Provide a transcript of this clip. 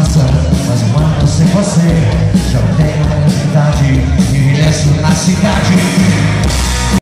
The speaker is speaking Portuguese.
passa mais um ano sem você. Já não tenho oportunidade e resto na cidade.